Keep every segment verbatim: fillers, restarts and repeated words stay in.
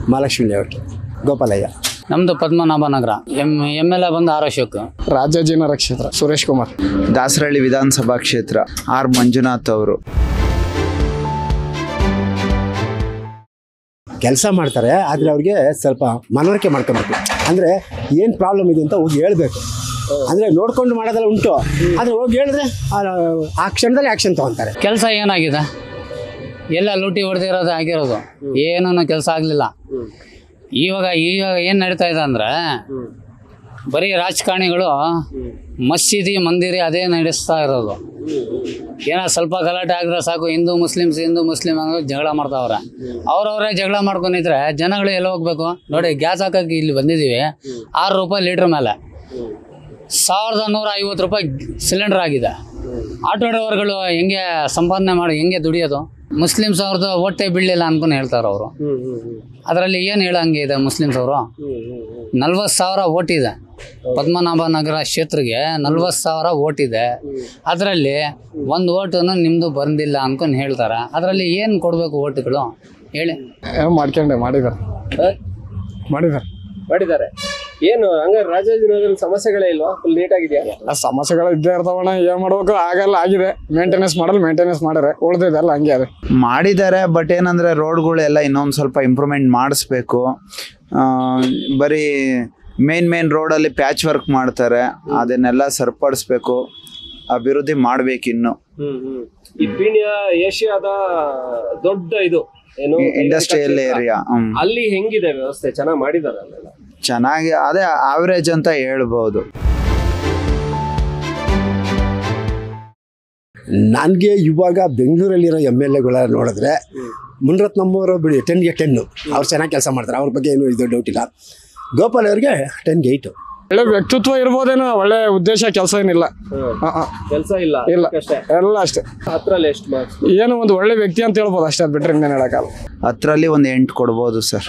Mahalakshmi layout Gopalaiah. ನಮ್ಮದು Padmanabha Nagar. M M L A ಬಂದು R Ashok. Rajajinagar ಕ್ಷೇತ್ರ ಸುರೇಶ್ ಕುಮಾರ್. ದಾಸರಹಳ್ಳಿ ವಿಧಾನಸಭಾ ಕ್ಷೇತ್ರ ಆರ್ ಮಂಜುನಾಥ್ ಅವರು. ಕೆಲಸ ಮಾಡ್ತಾರೆ, ಆದರೆ ಅವ್ರಿಗೆ ಸ್ವಲ್ಪ ಮನವರಿಕೆ ಮಾಡ್ಕೊಬೇಕು. ಅಂದರೆ ಏನು ಪ್ರಾಬ್ಲಮ್ ಇದೆ ಅಂತ ಹೋಗಿ ಹೇಳಬೇಕು. ಅಂದರೆ ನೋಡ್ಕೊಂಡು ಮಾಡೋದೆಲ್ಲ ಉಂಟು, ಆದರೆ ಹೋಗಿ ಹೇಳಿದ್ರೆ ಆ ಕ್ಷಣದಲ್ಲಿ ಆ್ಯಕ್ಷನ್ ತೊಗೊತಾರೆ. ಕೆಲಸ ಏನಾಗಿದೆ? ಎಲ್ಲ ಲೂಟಿ ಹೊಡೆದಿರೋದು ಆಗಿರೋದು, ಏನೂ ಕೆಲಸ ಆಗಲಿಲ್ಲ. ಇವಾಗ ಇವಾಗ ಏನು ನಡೀತಾ ಇದೆ ಅಂದರೆ ಬರೀ ರಾಜಕಾರಣಿಗಳು ಮಸೀದಿ ಮಂದಿರಿ ಅದೇ ನಡೆಸ್ತಾ ಇರೋದು. ಏನೋ ಸ್ವಲ್ಪ ಗಲಾಟೆ ಆಗಿದ್ರೆ ಸಾಕು, ಹಿಂದೂ ಮುಸ್ಲಿಮ್ಸ್ ಹಿಂದೂ ಮುಸ್ಲಿಮ್ ಅನ್ನೋ ಜಗಳ ಮಾಡ್ತಾವ್ರೆ. ಅವ್ರವರೇ ಜಗಳ ಮಾಡ್ಕೊಂಡಿದ್ರೆ ಜನಗಳು ಎಲ್ಲ ಹೋಗ್ಬೇಕು? ನೋಡಿ, ಗ್ಯಾಸ್ ಹಾಕೋಕ್ಕೆ ಇಲ್ಲಿ ಬಂದಿದ್ದೀವಿ, ಆರು ರೂಪಾಯಿ ಲೀಟ್ರ್ ಮೇಲೆ ಸಾವಿರದ ನೂರ ಐವತ್ತು ರೂಪಾಯಿ ಸಿಲಿಂಡರ್ ಆಗಿದೆ. ಆಟೋ ಡ್ರೈವರ್ಗಳು ಹೆಂಗೆ ಸಂಪಾದನೆ ಮಾಡಿ ಹೆಂಗೆ ದುಡಿಯೋದು? ಮುಸ್ಲಿಮ್ಸ್ ಅವ್ರದ್ದು ಹೊಟ್ಟೆ ಬೀಳಲಿಲ್ಲ ಅನ್ಕೊಂಡು ಹೇಳ್ತಾರೆ ಅವರು. ಅದರಲ್ಲಿ ಏನು ಹೇಳಂಗೆ ಇದೆ? ಮುಸ್ಲಿಮ್ಸ್ ಅವರು ನಲ್ವತ್ತು ಸಾವಿರ ಓಟ್ ಇದೆ ಪದ್ಮನಾಭ ನಗರ ಕ್ಷೇತ್ರಕ್ಕೆ, ನಲ್ವತ್ತು ಸಾವಿರ ಓಟ್ ಇದೆ. ಅದರಲ್ಲಿ ಒಂದು ಓಟನ್ನು ನಿಮ್ಮದು ಬಂದಿಲ್ಲ ಅನ್ಕೊಂಡು ಹೇಳ್ತಾರೆ. ಅದರಲ್ಲಿ ಏನು ಕೊಡಬೇಕು ಓಟ್ಗಳು ಹೇಳಿ? ಮಾಡ್ಕೊಂಡೆ ಮಾಡಿದ್ದಾರೆ ಮಾಡಿದ್ದಾರೆ ಮಾಡಿದ್ದಾರೆ ಏನು ಹಂಗಾರೆ ರಾಜಾಜಿನಗರ ಸಮಸ್ಯೆಗಳೇ ಇಲ್ವಾ? ಫುಲ್ ನೀಟಾಗಿದೆಯಾ? ಸಮಸ್ಯೆಗಳು ಇದ್ದೇ ಇರ್ತಾವಣ್ಣ, ಏನ್ ಮಾಡ್ಬೇಕು ಆಗಲ್ಲ. ಆಗಿದೆ ಮೇಂಟೆನೆನ್ಸ್ ಮಾಡಲ್ ಮೇಂಟೆನೆನ್ಸ್ ಮಾಡ್ಯಾರೆ, ಉಳ್ದಿದೆಲ್ಲ ಹಂಗೆ ಅದೇ ಮಾಡಿದ್ದಾರೆ. ಬಟ್ ಏನಂದ್ರೆ ರೋಡ್ಗಳೆಲ್ಲ ಇನ್ನೊಂದು ಸ್ವಲ್ಪ ಇಂಪ್ರೂವ್ಮೆಂಟ್ ಮಾಡಿಸ್ಬೇಕು. ಬರೀ ಮೇನ್ ಮೇನ್ ರೋಡಲ್ಲಿ ಪ್ಯಾಚ್ ವರ್ಕ್ ಮಾಡ್ತಾರೆ, ಅದನ್ನೆಲ್ಲ ಸರಿಪಡಿಸ್ಬೇಕು, ಅಭಿವೃದ್ಧಿ ಮಾಡ್ಬೇಕು. ಇನ್ನು ಈ ಪೀಣ್ಯ ಏಷ್ಯಾದ ದೊಡ್ಡ ಇದು ಏನು ಇಂಡಸ್ಟ್ರಿಯಲ್ ಏರಿಯಾ, ಅಲ್ಲಿ ಹೆಂಗಿದೆ ವ್ಯವಸ್ಥೆ? ಚೆನ್ನಾಗಿ ಮಾಡಿದಾರೆ ಅಲ್ಲೆಲ್ಲ? ಚೆನ್ನಾಗಿ, ಅದೇ ಆವರೇಜ್ ಅಂತ ಹೇಳ್ಬೋದು. ನನಗೆ ಇವಾಗ ಬೆಂಗಳೂರಲ್ಲಿರೋ ಎಮ್ ಎಲ್ ಎಗಳ ನೋಡಿದ್ರೆ ಮುನ್ರತ್ನಮ್ಮವರು ಬಿಡಿ ಟೆನ್ಗೆ ಟೆನ್ನು, ಅವ್ರು ಚೆನ್ನಾಗಿ ಕೆಲಸ ಮಾಡ್ತಾರೆ, ಅವ್ರ ಬಗ್ಗೆ ಏನು ಇದು ಡೌಟ್ ಇಲ್ಲ. ಗೋಪಾಲ್ ಅವ್ರಿಗೆ ಟೆನ್ಗೆ ಏಯ್ಟು. ಒಳ್ಳೆ ವ್ಯಕ್ತಿತ್ವ ಇರ್ಬೋದೇನೋ, ಒಳ್ಳೆ ಉದ್ದೇಶ ಕೆಲಸ ಏನಿಲ್ಲ, ಕೆಲಸ ಇಲ್ಲ ಇಲ್ಲ ಎಲ್ಲ ಅಷ್ಟೇ. ಹತ್ತರಲ್ಲಿ ಎಷ್ಟು ಮಾರ್ಕ್ಸ್? ಏನು ಒಂದು ಒಳ್ಳೆ ವ್ಯಕ್ತಿ ಅಂತ ಹೇಳ್ಬೋದು ಅಷ್ಟೇ, ಅದು ಬಿಟ್ರೆ ಇನ್ನೇನು ಹೇಳೋಕ್ಕಲ್ಲ. ಹತ್ತರಲ್ಲಿ ಒಂದು ಎಂಟು ಕೊಡ್ಬೋದು ಸರ್.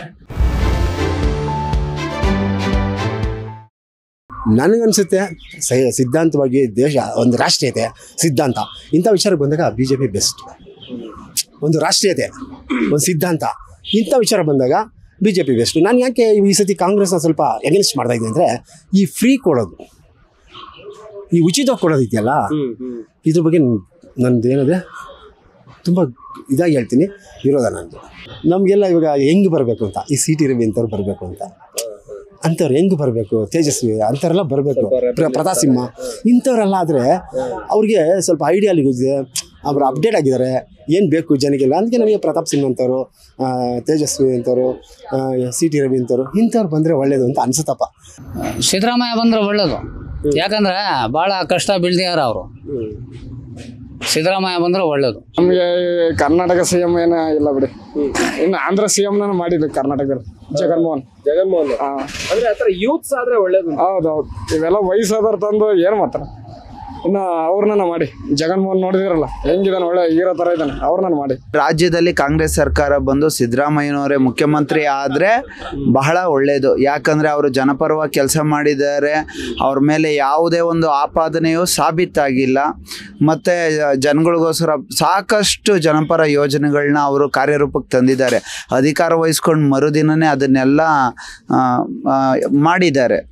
ನನಗನ್ಸುತ್ತೆ ಸಿದ್ಧಾಂತವಾಗಿ ದೇಶ ಒಂದು ರಾಷ್ಟ್ರೀಯತೆ ಸಿದ್ಧಾಂತ ಇಂಥ ವಿಚಾರಕ್ಕೆ ಬಂದಾಗ ಬಿ ಜೆ ಪಿ ಬೆಸ್ಟ್. ಒಂದು ರಾಷ್ಟ್ರೀಯತೆ, ಒಂದು ಸಿದ್ಧಾಂತ, ಇಂಥ ವಿಚಾರ ಬಂದಾಗ ಬಿ ಜೆ ಪಿ ಬೆಸ್ಟು. ನಾನು ಯಾಕೆ ಈ ಸತಿ ಕಾಂಗ್ರೆಸ್ನ ಸ್ವಲ್ಪ ಎಗೇನ್ಸ್ಟ್ ಮಾಡ್ತಾ ಇದ್ದೀನಿ ಅಂದರೆ, ಈ ಫ್ರೀ ಕೊಡೋದು, ಈ ಉಚಿತ ಕೊಡೋದು ಇದೆಯಲ್ಲ, ಇದ್ರ ಬಗ್ಗೆ ನನ್ನದು ಏನಿದೆ ತುಂಬ ಇದಾಗಿ ಹೇಳ್ತೀನಿ, ವಿರೋಧ ನಂದು. ನಮಗೆಲ್ಲ ಇವಾಗ ಹೆಂಗೆ ಬರಬೇಕು ಅಂತ, ಈ ಸಿ ಟಿ ರವಿ ಅಂಥವ್ರು ಬರಬೇಕು ಅಂತ, ಅಂಥವ್ರು ಹೆಂಗೆ ಬರಬೇಕು, ತೇಜಸ್ವಿ ಅಂಥವ್ರೆಲ್ಲ ಬರಬೇಕು, ಪ್ರತಾಪ್ ಸಿಂಹ ಇಂಥವ್ರೆಲ್ಲ ಆದರೆ ಅವ್ರಿಗೆ ಸ್ವಲ್ಪ ಐಡಿಯಾಲಿಗಿದೆ, ಅವರು ಅಪ್ಡೇಟ್ ಆಗಿದ್ದಾರೆ, ಏನು ಬೇಕು ಜನಕ್ಕೆಲ್ಲ. ಅದಕ್ಕೆ ನನಗೆ ಪ್ರತಾಪ್ ಸಿಂಹ ಅಂತವರು, ತೇಜಸ್ವಿ ಅಂತವರು, ಸಿ ಟಿ ರವಿ ಅಂತವರು ಇಂಥವ್ರು ಬಂದರೆ ಒಳ್ಳೇದು ಅಂತ ಅನ್ಸುತ್ತಪ್ಪ. ಸಿದ್ದರಾಮಯ್ಯ ಬಂದರೆ ಒಳ್ಳೇದು, ಯಾಕಂದರೆ ಭಾಳ ಕಷ್ಟ ಬೀಳ್ದಿಯಾರ ಅವರು. ಸಿದ್ದರಾಮಯ್ಯ ಬಂದರೆ ಒಳ್ಳೇದು. ನಮಗೆ ಕರ್ನಾಟಕ ಸಿ ಎಂ ಏನ ಇಲ್ಲ ಬಿಡಿ, ಇನ್ನು ಆಂಧ್ರ ಸಿ ಎಂ ನಾನು ಮಾಡಿದ್ದು ಕರ್ನಾಟಕದಲ್ಲಿ ಜಗನ್ಮೋಹನ್ ಜಗನ್ಮೋಹನ್ ಅಂದ್ರೆ ಆತರ ಯೂತ್ಸ್ ಆದ್ರೆ ಒಳ್ಳೇದು. ಹೌದೌದು, ಇವೆಲ್ಲ ವಯಸ್ಸಾದವ್ರು ತಂದು ಏನು ಮಾಡ್ತಾರೆ. ಇನ್ನು ಅವ್ರನ್ನ ಮಾಡಿ ಜಗನ್ಮೋಹನ್ ನೋಡಿದಿರಲ್ಲ ಹೆಂಗಿದಾನೆ, ಒಳ್ಳೆ ಹೀರೋ ತರ ಇದ್ದಾನೆ, ಅವ್ರನ್ನ ಮಾಡಿ. ರಾಜ್ಯದಲ್ಲಿ ಕಾಂಗ್ರೆಸ್ ಸರ್ಕಾರ ಬಂದು ಸಿದ್ದರಾಮಯ್ಯನವರೇ ಮುಖ್ಯಮಂತ್ರಿ ಆದರೆ ಬಹಳ ಒಳ್ಳೆಯದು. ಯಾಕಂದರೆ ಅವರು ಜನಪರವಾಗಿ ಕೆಲಸ ಮಾಡಿದ್ದಾರೆ, ಅವ್ರ ಮೇಲೆ ಯಾವುದೇ ಒಂದು ಆಪಾದನೆಯೂ ಸಾಬೀತಾಗಿಲ್ಲ. ಮತ್ತು ಜನಗಳಿಗೋಸ್ಕರ ಸಾಕಷ್ಟು ಜನಪರ ಯೋಜನೆಗಳನ್ನ ಅವರು ಕಾರ್ಯರೂಪಕ್ಕೆ ತಂದಿದ್ದಾರೆ. ಅಧಿಕಾರ ವಹಿಸ್ಕೊಂಡು ಮರುದಿನವೇ ಅದನ್ನೆಲ್ಲ ಮಾಡಿದ್ದಾರೆ.